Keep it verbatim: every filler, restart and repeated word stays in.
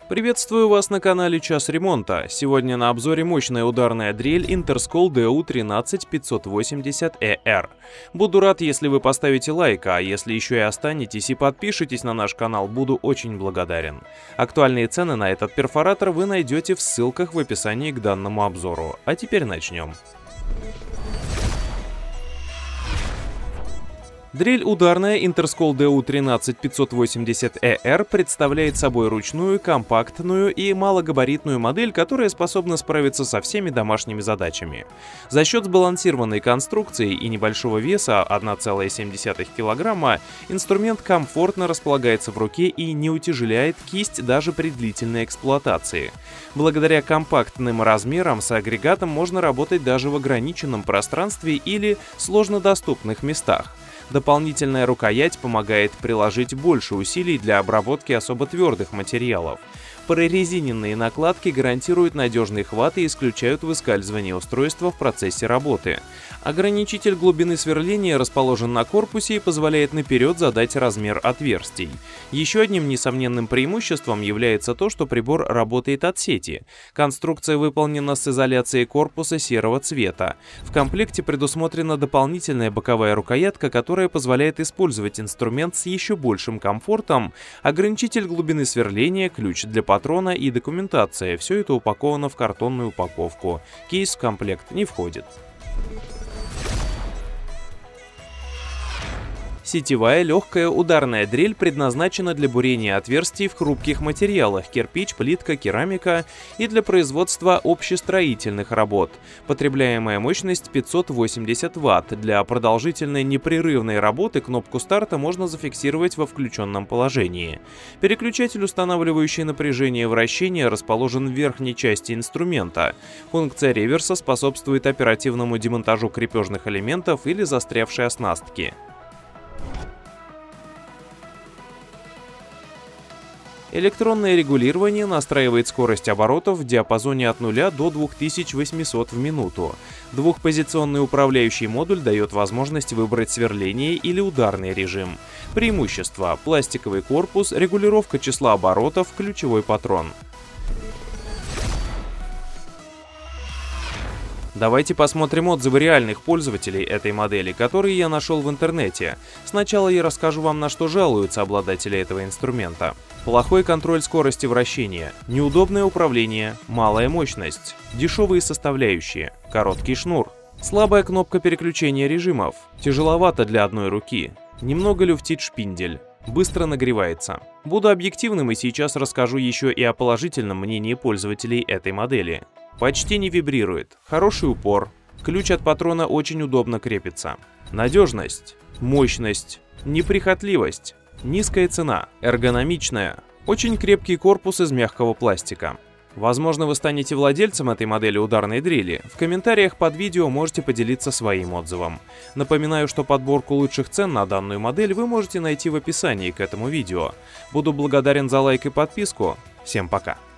Приветствую вас на канале Час ремонта. Сегодня на обзоре мощная ударная дрель Interscol ди ю один три пятьсот восемьдесят и эр. Буду рад, если вы поставите лайк, а если еще и останетесь и подпишитесь на наш канал, буду очень благодарен. Актуальные цены на этот перфоратор вы найдете в ссылках в описании к данному обзору. А теперь начнем. Дрель ударная Interscol ди ю один пятьсот восемьдесят и эр представляет собой ручную, компактную и малогабаритную модель, которая способна справиться со всеми домашними задачами. За счет сбалансированной конструкции и небольшого веса одна целая семь десятых килограмма инструмент комфортно располагается в руке и не утяжеляет кисть даже при длительной эксплуатации. Благодаря компактным размерам с агрегатом можно работать даже в ограниченном пространстве или сложнодоступных местах. Дополнительная рукоять помогает приложить больше усилий для обработки особо твердых материалов. Прорезиненные накладки гарантируют надежный хват и исключают выскальзывание устройства в процессе работы. Ограничитель глубины сверления расположен на корпусе и позволяет наперед задать размер отверстий. Еще одним несомненным преимуществом является то, что прибор работает от сети. Конструкция выполнена с изоляцией корпуса серого цвета. В комплекте предусмотрена дополнительная боковая рукоятка, которая позволяет использовать инструмент с еще большим комфортом. Ограничитель глубины сверления, ключ для патрона и документация. Все это упаковано в картонную упаковку. Кейс в комплект не входит. Сетевая легкая ударная дрель предназначена для бурения отверстий в хрупких материалах – кирпич, плитка, керамика и для производства общестроительных работ. Потребляемая мощность пятьсот восемьдесят ватт. Для продолжительной непрерывной работы кнопку старта можно зафиксировать во включенном положении. Переключатель, устанавливающий напряжение вращения, расположен в верхней части инструмента. Функция реверса способствует оперативному демонтажу крепежных элементов или застрявшей оснастки. Электронное регулирование настраивает скорость оборотов в диапазоне от нуля до двух тысяч восьмисот в минуту. Двухпозиционный управляющий модуль дает возможность выбрать сверление или ударный режим. Преимущества: пластиковый корпус, регулировка числа оборотов, ключевой патрон. Давайте посмотрим отзывы реальных пользователей этой модели, которые я нашел в интернете. Сначала я расскажу вам, на что жалуются обладатели этого инструмента. Плохой контроль скорости вращения, неудобное управление, малая мощность, дешевые составляющие, короткий шнур, слабая кнопка переключения режимов, тяжеловато для одной руки, немного люфтит шпиндель, быстро нагревается. Буду объективным и сейчас расскажу еще и о положительном мнении пользователей этой модели. Почти не вибрирует, хороший упор, ключ от патрона очень удобно крепится. Надежность, мощность, неприхотливость, низкая цена, эргономичная, очень крепкий корпус из мягкого пластика. Возможно, вы станете владельцем этой модели ударной дрели. В комментариях под видео можете поделиться своим отзывом. Напоминаю, что подборку лучших цен на данную модель вы можете найти в описании к этому видео. Буду благодарен за лайк и подписку. Всем пока!